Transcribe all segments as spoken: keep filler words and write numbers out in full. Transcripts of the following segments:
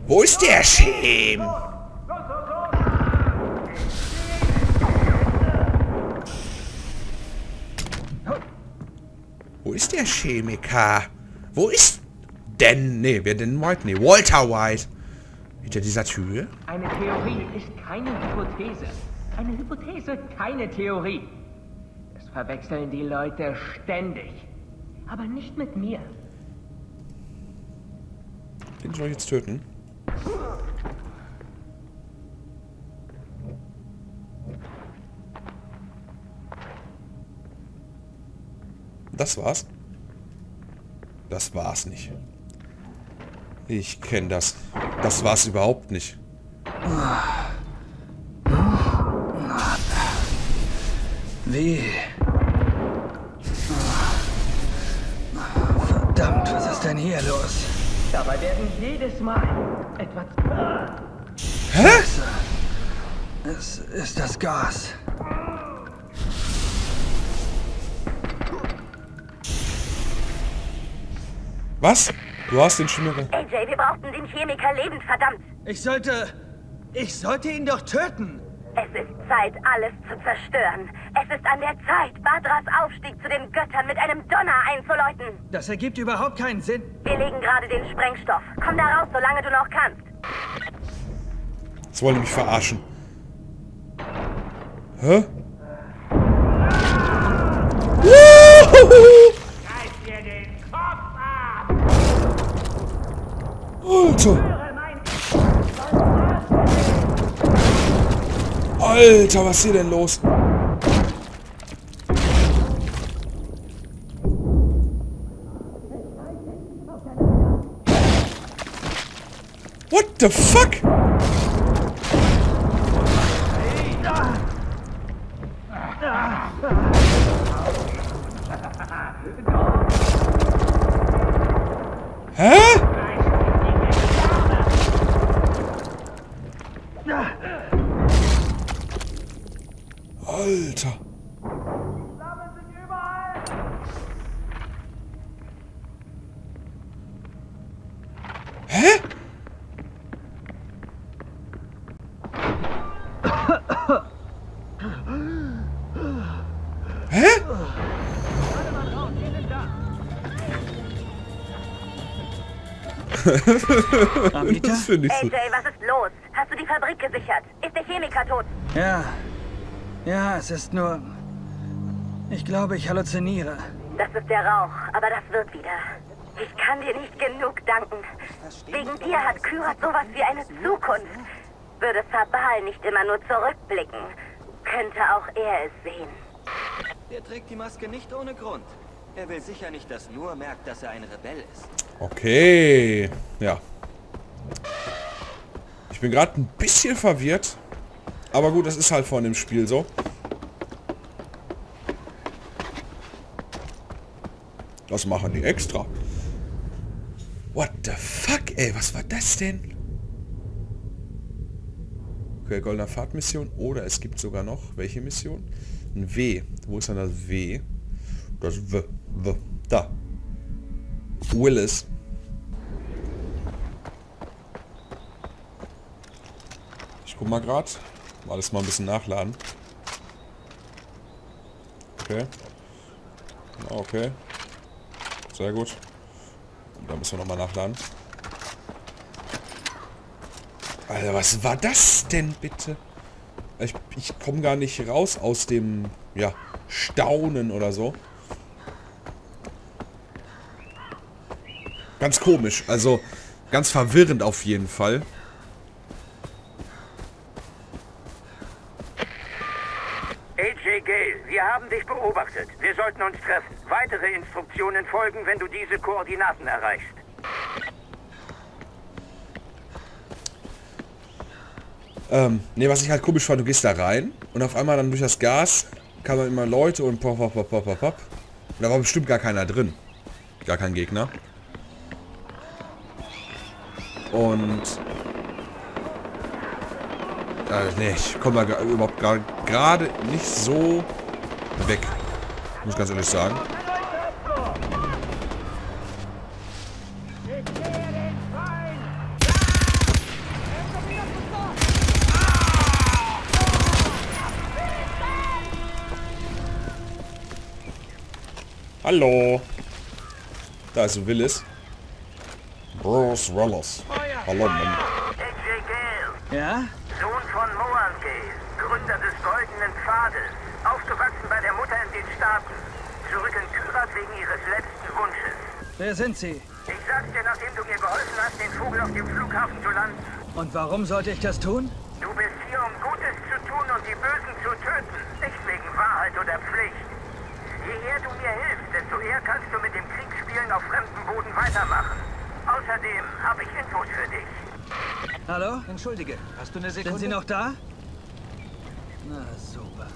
Wo ist der Schem? Wo ist der Chemiker? Wo ist denn? Nee, wer denn White? Nee, Walter White. Hinter dieser Tür? Eine Theorie ist keine Hypothese. Eine Hypothese, keine Theorie. Das verwechseln die Leute ständig. Aber nicht mit mir. Den soll ich jetzt töten? Das war's? Das war's nicht. Ich kenne das. Das war's überhaupt nicht. Wie? Verdammt, was ist denn hier los? Dabei werden jedes Mal etwas... Hä? Es ist das Gas. Was? Du hast den Chemiker. A J, wir brauchten den Chemiker lebend, verdammt. Ich sollte... Ich sollte ihn doch töten. Es ist Zeit, alles zu zerstören. Es ist an der Zeit, Badras Aufstieg zu den Göttern mit einem Donner einzuläuten. Das ergibt überhaupt keinen Sinn. Wir legen gerade den Sprengstoff. Komm da raus, solange du noch kannst. Jetzt wollen die mich verarschen. Hä? Reiß dir den Kopf ab! Alter! Alter, was ist hier denn los? What the fuck? Hä? Alter. Hä? Hä? Das finde ich A so. J, was ist los? Hast du die Fabrik gesichert? Ist der Chemiker tot? Ja. Ja, es ist nur... Ich glaube, ich halluziniere. Das ist der Rauch, aber das wird wieder. Ich kann dir nicht genug danken. Wegen dir hat Kyrat sowas wie eine Zukunft. Würde Sabal nicht immer nur zurückblicken, könnte auch er es sehen. Er trägt die Maske nicht ohne Grund. Er will sicher nicht, dass Nur merkt, dass er ein Rebell ist. Okay. Ja. Ich bin gerade ein bisschen verwirrt. Aber gut, das ist halt von dem Spiel so. Das machen die extra. What the fuck, ey? Was war das denn? Okay, goldener Fahrtmission. Oder es gibt sogar noch... Welche Mission? Ein W. Wo ist denn das W? Das W. W. Da. Willis. Ich guck mal gerade. Alles mal ein bisschen nachladen. Okay. Okay. Sehr gut. Und dann müssen wir nochmal nachladen. Alter, was war das denn bitte? Ich, ich komme gar nicht raus aus dem, ja, Staunen oder so. Ganz komisch. Also, ganz verwirrend auf jeden Fall. A J Gale, wir haben dich beobachtet. Wir sollten uns treffen. Weitere Instruktionen folgen, wenn du diese Koordinaten erreichst. Ähm, ne, was ich halt komisch fand, du gehst da rein und auf einmal dann durch das Gas kamen immer Leute und pop, pop, pop, pop, pop, pop. Und da war bestimmt gar keiner drin. Gar kein Gegner. Und... Äh, ne, ich komme da überhaupt gerade nicht so weg. Muss ganz ehrlich sagen. Hallo. Da ist Willis. Bruce Willis. Hallo, Mann. A J Gale, Ja? Sohn von Moan Gale, Gründer des Goldenen Pfades, aufgewachsen bei der Mutter in den Staaten, zurück in Kyrat wegen ihres letzten Wunsches. Wer sind Sie? Ich sag's dir, nachdem du mir geholfen hast, den Vogel auf dem Flughafen zu landen. Und warum sollte ich das tun? Du bist hier, um Gutes zu tun und die Bösen zu töten, nicht wegen Wahrheit oder Pflicht. Je eher du mir hilfst, desto eher kannst du mit dem Kriegsspielen auf fremdem Boden weitermachen. Außerdem habe ich Infos für dich. Hallo? Entschuldige, hast du eine Sekunde? Sind Sie noch da? Na, super.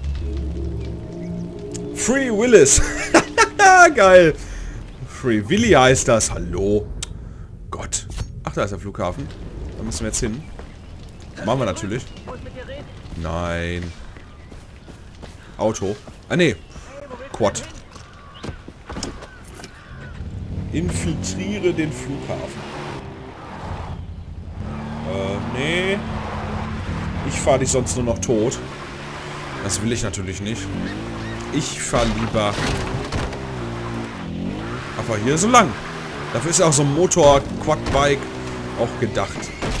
Free Willis. Geil. Free Willy heißt das. Hallo. Gott. Ach, da ist der Flughafen. Da müssen wir jetzt hin. Machen wir natürlich. Nein. Auto. Ah, nee. Quad. Infiltriere den Flughafen. Äh, nee. Ich fahre dich sonst nur noch tot. Das will ich natürlich nicht. Ich fahre lieber... Aber hier so lang. Dafür ist ja auch so ein Motor-Quad-Bike auch gedacht.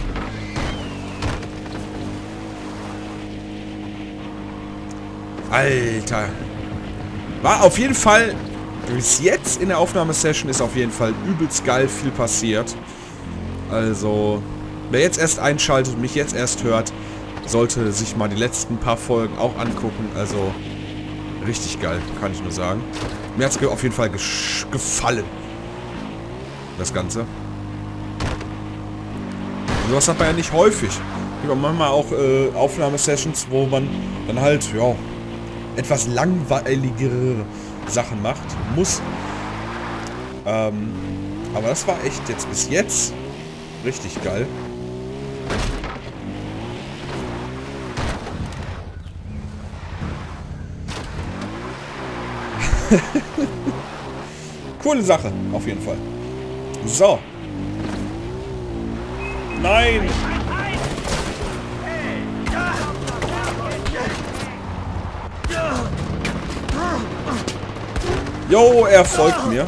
Alter. War auf jeden Fall... Bis jetzt in der Aufnahmesession ist auf jeden Fall übelst geil viel passiert. Also... Wer jetzt erst einschaltet und mich jetzt erst hört, sollte sich mal die letzten paar Folgen auch angucken. Also... Richtig geil, kann ich nur sagen. Mir hat es auf jeden Fall gefallen. Das Ganze. Und sowas hat man ja nicht häufig. Es gibt manchmal auch äh, Aufnahmesessions, wo man dann halt, ja, etwas langweiligere Sachen macht. Muss. Ähm, aber das war echt jetzt bis jetzt richtig geil. Coole Sache, auf jeden Fall. So. Nein! Jo, er folgt mir.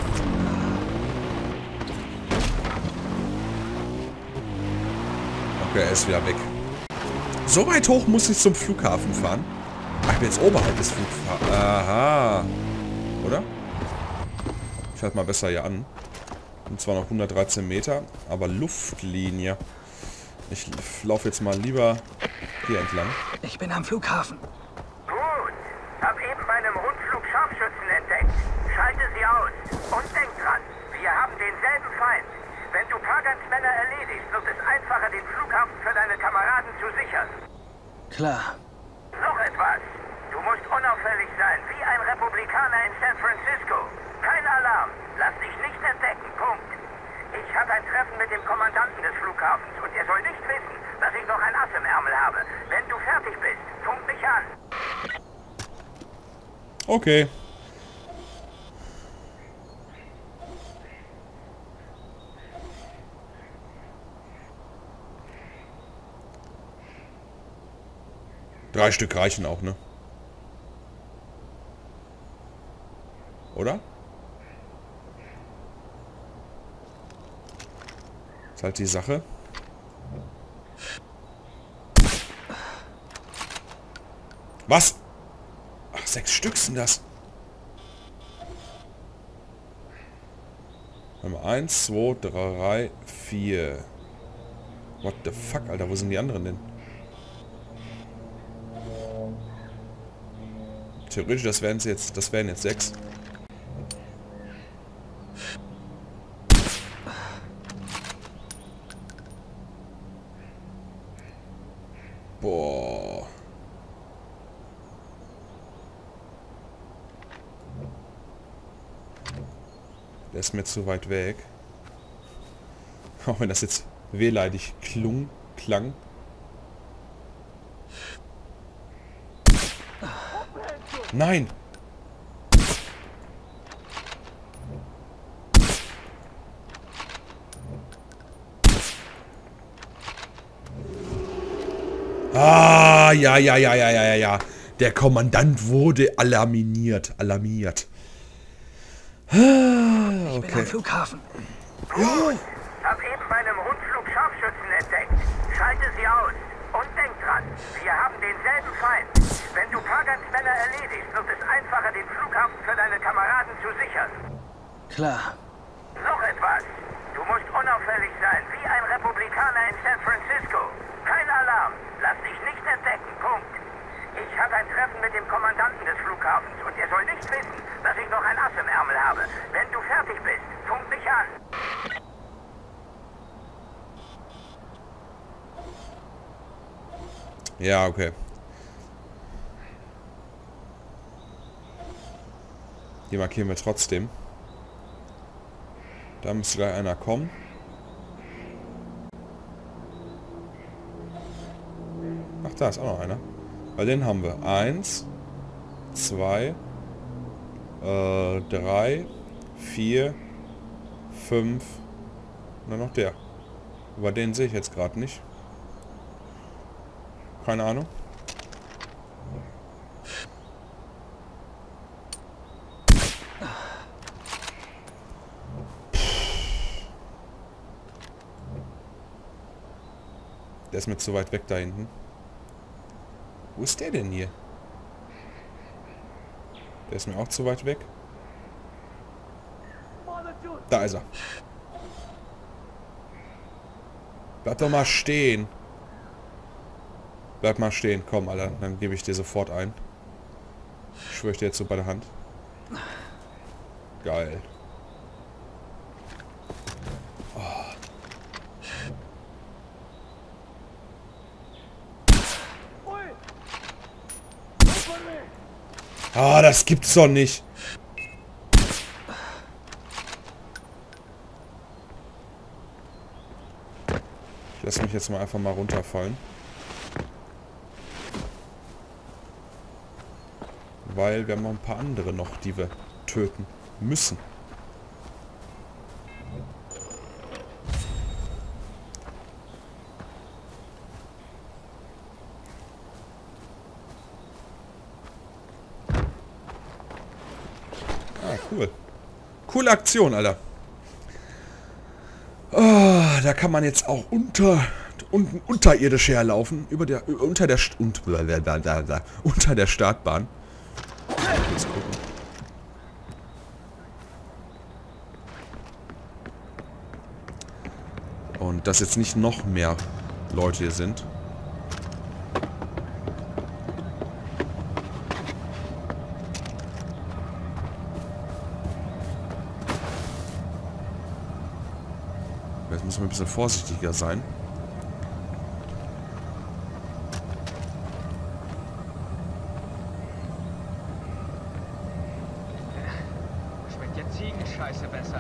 Okay, er ist wieder weg. So weit hoch muss ich zum Flughafen fahren. Ach, ich bin jetzt oberhalb des Flughafens. Aha. Oder? Ich halte mal besser hier an. Und zwar noch hundertdreizehn Meter, aber Luftlinie. Ich laufe jetzt mal lieber hier entlang. Ich bin am Flughafen. Gut. Hab eben bei einem Rundflug Scharfschützen entdeckt. Schalte sie aus. Und denk dran, wir haben denselben Feind. Wenn du Pagans Männer erledigst, wird es einfacher, den Flughafen für deine Kameraden zu sichern. Klar. Noch etwas. Du musst unauffällig sein, wie ein Republikaner in San Francisco. Kein Alarm. Lass dich nicht entdecken. Punkt. Ich habe ein Treffen mit dem Kommandanten des Flughafens und er soll nicht wissen, dass ich noch ein Ass im Ärmel habe. Wenn du fertig bist, funk mich an. Okay. Drei Stück reichen auch, ne? Oder? Ist halt die Sache. Was? Ach, sechs Stück sind das. Einmal eins, zwei, drei, vier. What the fuck, Alter? Wo sind die anderen denn? Theoretisch, das wären jetzt, das wären jetzt sechs. Boah. Der ist mir zu weit weg. Auch wenn das jetzt wehleidig klung, klang. Nein! Ah, ja, ja, ja, ja, ja, ja. Der Kommandant wurde alarmiert. Alarmiert. Ich bin am Flughafen. Gut. Hab eben bei einem Rundflug Scharfschützen entdeckt. Schalte sie aus. Und denk dran, wir haben denselben Feind. Wenn du Pagan-Männer erledigst, wird es einfacher, den Flughafen für deine Kameraden zu sichern. Klar. Noch etwas. Du musst unauffällig sein, wie ein Republikaner in San Francisco. Kein Alarm. Lass dich nicht entdecken. Punkt. Ich habe ein Treffen mit dem Kommandanten des Flughafens und er soll nicht wissen, dass ich noch ein Ass im Ärmel habe. Wenn du fertig bist, funk mich an. Ja, okay. Die markieren wir trotzdem. Da müsste gleich einer kommen. Ach, da ist auch noch einer. Bei denen haben wir eins, zwei, äh, drei, vier, fünf. Nur noch der. Aber den sehe ich jetzt gerade nicht. Keine Ahnung. Der ist mir zu weit weg da hinten. Wo ist der denn hier? Der ist mir auch zu weit weg. Da ist er. Bleib doch mal stehen. Bleib mal stehen, komm, Alter. Dann gebe ich dir sofort ein. Schwöre ich dir jetzt so bei der Hand. Geil. Oh. Ah, das gibt's doch nicht. Ich lasse mich jetzt mal einfach mal runterfallen. Weil wir haben noch ein paar andere noch, die wir töten müssen. Ah, cool. Coole Aktion, Alter. Oh, da kann man jetzt auch unter unten unterirdisch herlaufen, über der unter der und, unter der Startbahn. Jetzt gucken. Und dass jetzt nicht noch mehr Leute hier sind. Jetzt müssen wir ein bisschen vorsichtiger sein. Schmeckt ja Ziegenscheiße besser.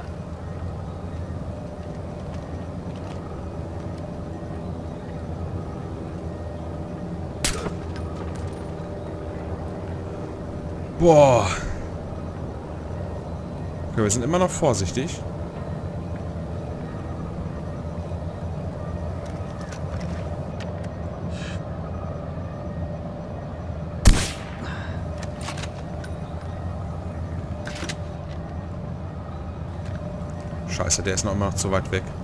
Boah. Okay, wir sind immer noch vorsichtig. Scheiße, der ist noch immer noch zu weit weg.